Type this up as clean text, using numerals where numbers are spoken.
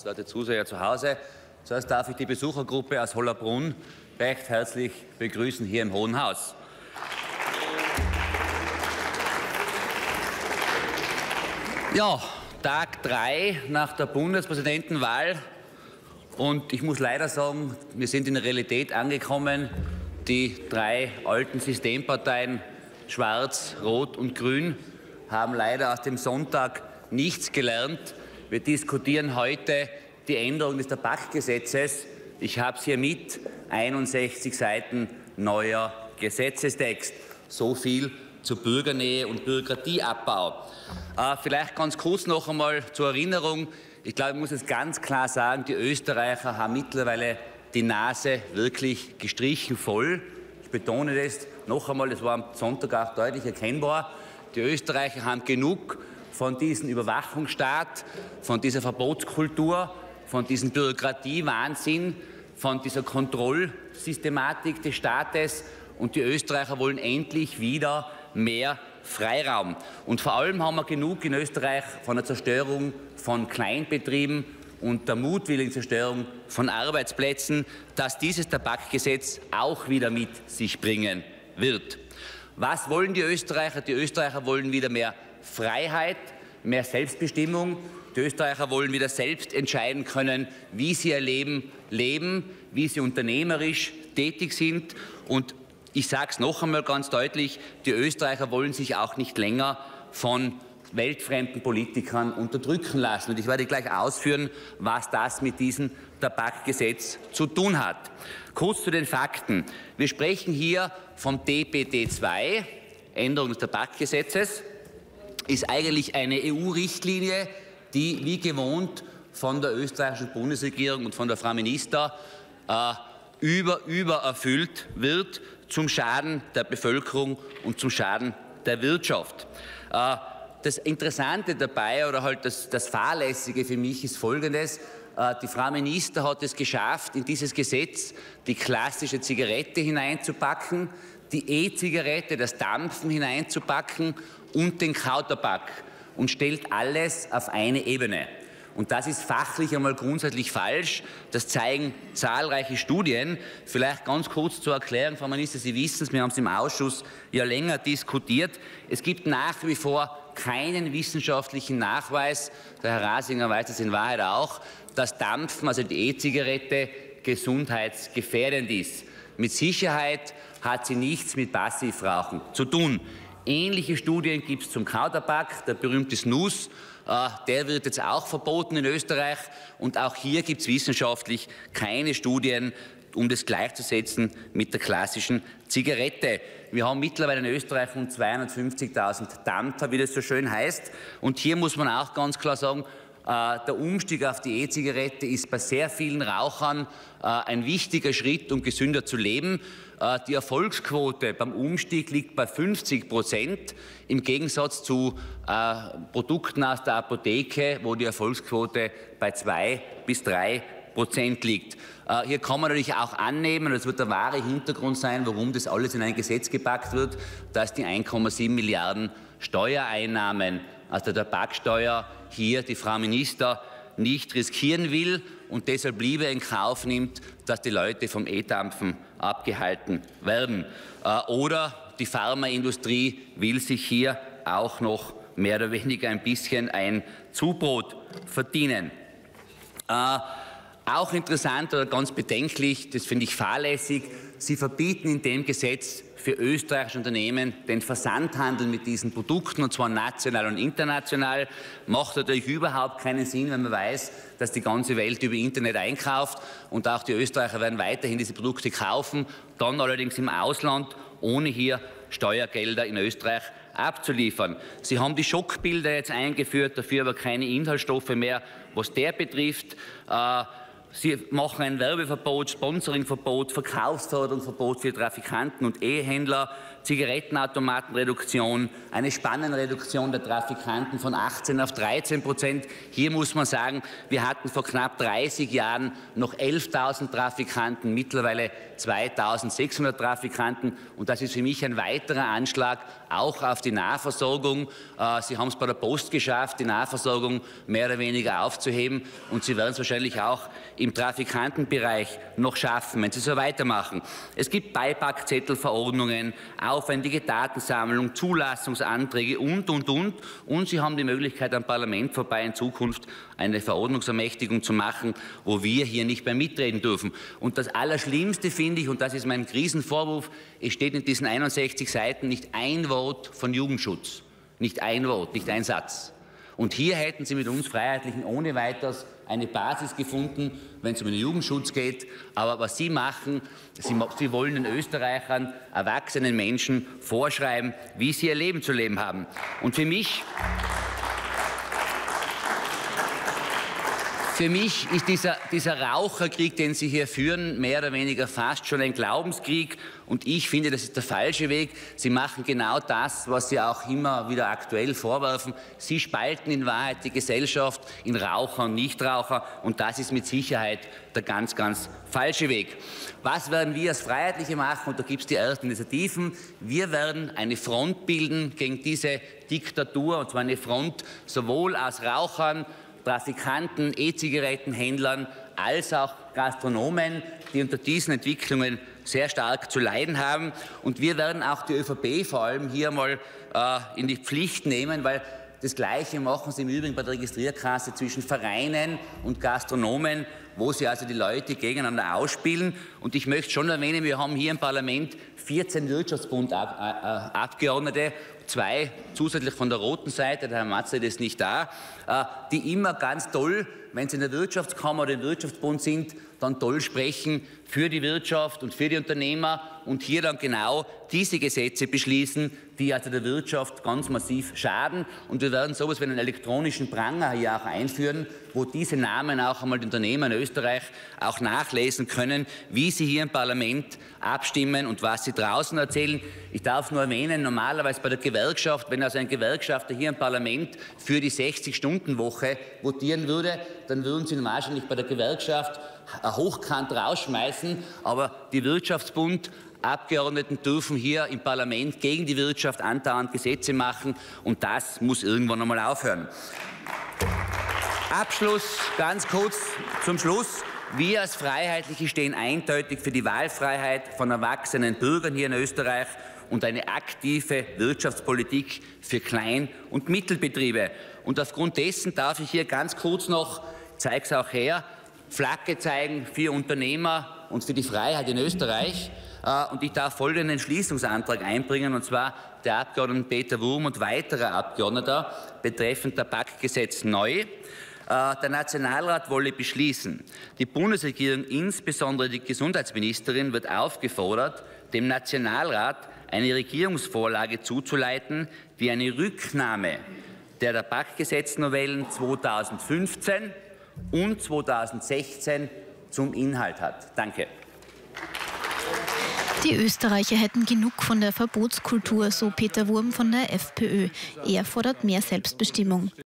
Leute Zuseher zu Hause. Zuerst darf ich die Besuchergruppe aus Hollabrunn recht herzlich begrüßen hier im Hohen Haus. Ja, Tag 3 nach der Bundespräsidentenwahl und ich muss leider sagen, wir sind in der Realität angekommen. Die drei alten Systemparteien Schwarz, Rot und Grün haben leider aus dem Sonntag nichts gelernt. Wir diskutieren heute die Änderung des Tabakgesetzes. Ich habe es hier mit, 61 Seiten neuer Gesetzestext. So viel zur Bürgernähe und Bürokratieabbau. Vielleicht ganz kurz noch einmal zur Erinnerung. Ich glaube, ich muss es ganz klar sagen, die Österreicher haben mittlerweile die Nase wirklich gestrichen voll. Ich betone das noch einmal, das war am Sonntag auch deutlich erkennbar. Die Österreicher haben genug von diesem Überwachungsstaat, von dieser Verbotskultur, von diesem Bürokratiewahnsinn, von dieser Kontrollsystematik des Staates. Und die Österreicher wollen endlich wieder mehr Freiraum. Und vor allem haben wir genug in Österreich von der Zerstörung von Kleinbetrieben und der mutwilligen Zerstörung von Arbeitsplätzen, dass dieses Tabakgesetz auch wieder mit sich bringen wird. Was wollen die Österreicher? Die Österreicher wollen wieder mehr Freiheit, mehr Selbstbestimmung. Die Österreicher wollen wieder selbst entscheiden können, wie sie ihr Leben leben, wie sie unternehmerisch tätig sind. Und ich sage es noch einmal ganz deutlich, die Österreicher wollen sich auch nicht länger von weltfremden Politikern unterdrücken lassen. Und ich werde gleich ausführen, was das mit diesem Tabakgesetz zu tun hat. Kurz zu den Fakten. Wir sprechen hier vom DPT2, Änderung des Tabakgesetzes, ist eigentlich eine EU-Richtlinie, die wie gewohnt von der österreichischen Bundesregierung und von der Frau Minister übererfüllt wird, zum Schaden der Bevölkerung und zum Schaden der Wirtschaft. Das Interessante dabei oder halt das Fahrlässige für mich ist Folgendes. Die Frau Minister hat es geschafft, in dieses Gesetz die klassische Zigarette hineinzupacken, die E-Zigarette, das Dampfen hineinzupacken und den Kautabak und stellt alles auf eine Ebene. Und das ist fachlich einmal grundsätzlich falsch. Das zeigen zahlreiche Studien. Vielleicht ganz kurz zur Erklärung, Frau Minister, Sie wissen es, wir haben es im Ausschuss ja länger diskutiert. Es gibt nach wie vor keinen wissenschaftlichen Nachweis, der Herr Rasinger weiß es in Wahrheit auch, dass Dampfen, also die E-Zigarette, gesundheitsgefährdend ist. Mit Sicherheit hat sie nichts mit Passivrauchen zu tun. Ähnliche Studien gibt es zum Kautabak, der berühmte Snus. Der wird jetzt auch verboten in Österreich. Und auch hier gibt es wissenschaftlich keine Studien, um das gleichzusetzen mit der klassischen Zigarette. Wir haben mittlerweile in Österreich rund 250.000 Dampfer, wie das so schön heißt. Und hier muss man auch ganz klar sagen, der Umstieg auf die E-Zigarette ist bei sehr vielen Rauchern ein wichtiger Schritt, um gesünder zu leben. Die Erfolgsquote beim Umstieg liegt bei 50%, im Gegensatz zu Produkten aus der Apotheke, wo die Erfolgsquote bei 2 bis 3% liegt. Hier kann man natürlich auch annehmen, das wird der wahre Hintergrund sein, warum das alles in ein Gesetz gepackt wird, dass die 1,7 Milliarden Steuereinnahmen aus der Tabaksteuer hier die Frau Minister nicht riskieren will und deshalb lieber in Kauf nimmt, dass die Leute vom E-Dampfen abgehalten werden. Oder die Pharmaindustrie will sich hier auch noch mehr oder weniger ein bisschen ein Zubrot verdienen. Auch interessant oder ganz bedenklich, das finde ich fahrlässig, Sie verbieten in dem Gesetz für österreichische Unternehmen den Versandhandel mit diesen Produkten, und zwar national und international. Macht natürlich überhaupt keinen Sinn, wenn man weiß, dass die ganze Welt über Internet einkauft und auch die Österreicher werden weiterhin diese Produkte kaufen, dann allerdings im Ausland, ohne hier Steuergelder in Österreich abzuliefern. Sie haben die Schockbilder jetzt eingeführt, dafür aber keine Inhaltsstoffe mehr, was der betrifft. Sie machen ein Werbeverbot, Sponsoringverbot, Verkaufsförderungsverbot für Trafikanten und Ehehändler. Zigarettenautomatenreduktion, eine Spannenreduktion der Trafikanten von 18 auf 13%. Hier muss man sagen, wir hatten vor knapp 30 Jahren noch 11.000 Trafikanten, mittlerweile 2.600 Trafikanten. Und das ist für mich ein weiterer Anschlag auch auf die Nahversorgung. Sie haben es bei der Post geschafft, die Nahversorgung mehr oder weniger aufzuheben. Und Sie werden es wahrscheinlich auch im Trafikantenbereich noch schaffen, wenn Sie so weitermachen. Es gibt Beipackzettelverordnungen, aufwendige Datensammlung, Zulassungsanträge und. Und Sie haben die Möglichkeit, am Parlament vorbei in Zukunft eine Verordnungsermächtigung zu machen, wo wir hier nicht mehr mitreden dürfen. Und das Allerschlimmste finde ich, und das ist mein Riesenvorwurf, es steht in diesen 61 Seiten nicht ein Wort von Jugendschutz. Nicht ein Wort, nicht ein Satz. Und hier hätten Sie mit uns Freiheitlichen ohne weiteres eine Basis gefunden, wenn es um den Jugendschutz geht. Aber was Sie machen, Sie wollen den Österreichern, erwachsenen Menschen vorschreiben, wie sie ihr Leben zu leben haben. Und für mich ist dieser Raucherkrieg, den Sie hier führen, mehr oder weniger fast schon ein Glaubenskrieg. Und ich finde, das ist der falsche Weg. Sie machen genau das, was Sie auch immer wieder aktuell vorwerfen. Sie spalten in Wahrheit die Gesellschaft in Raucher und Nichtraucher. Und das ist mit Sicherheit der ganz, ganz falsche Weg. Was werden wir als Freiheitliche machen? Und da gibt es die ersten Initiativen. Wir werden eine Front bilden gegen diese Diktatur. Und zwar eine Front sowohl aus Rauchern, Trafikanten, E-Zigarettenhändlern als auch Gastronomen, die unter diesen Entwicklungen sehr stark zu leiden haben. Und wir werden auch die ÖVP vor allem hier mal in die Pflicht nehmen, weil das Gleiche machen sie im Übrigen bei der Registrierkasse zwischen Vereinen und Gastronomen, wo sie also die Leute gegeneinander ausspielen. Und ich möchte schon erwähnen, wir haben hier im Parlament 14 Wirtschaftsbund-Abgeordnete, 2 zusätzlich von der roten Seite, der Herr Matzert ist nicht da, die immer ganz toll, wenn sie in der Wirtschaftskammer oder im Wirtschaftsbund sind, dann toll sprechen für die Wirtschaft und für die Unternehmer und hier dann genau diese Gesetze beschließen, die also der Wirtschaft ganz massiv schaden. Und wir werden sowas wie einen elektronischen Pranger hier auch einführen, wo diese Namen auch einmal die Unternehmer in Österreich auch nachlesen können, wie sie hier im Parlament abstimmen und was sie draußen erzählen. Ich darf nur erwähnen, normalerweise bei der Gewerkschaft, wenn also ein Gewerkschafter hier im Parlament für die 60-Stunden-Woche votieren würde, dann würden sie ihn wahrscheinlich bei der Gewerkschaft hochkant rausschmeißen, aber die Wirtschaftsbund-Abgeordneten dürfen hier im Parlament gegen die Wirtschaft andauernd Gesetze machen und das muss irgendwann einmal aufhören. Abschluss, ganz kurz zum Schluss. Wir als Freiheitliche stehen eindeutig für die Wahlfreiheit von erwachsenen Bürgern hier in Österreich und eine aktive Wirtschaftspolitik für Klein- und Mittelbetriebe. Und aufgrund dessen darf ich hier ganz kurz noch, ich zeige es auch her, Flagge zeigen für Unternehmer und für die Freiheit in Österreich. Und ich darf folgenden Entschließungsantrag einbringen, und zwar der Abgeordneten Peter Wurm und weiterer Abgeordneter betreffend Tabakgesetz neu. Der Nationalrat wolle beschließen, die Bundesregierung, insbesondere die Gesundheitsministerin, wird aufgefordert, dem Nationalrat eine Regierungsvorlage zuzuleiten, die eine Rücknahme der Tabakgesetznovellen 2015 und 2016 zum Inhalt hat. Danke. Die Österreicher hätten genug von der Verbotskultur, so Peter Wurm von der FPÖ. Er fordert mehr Selbstbestimmung.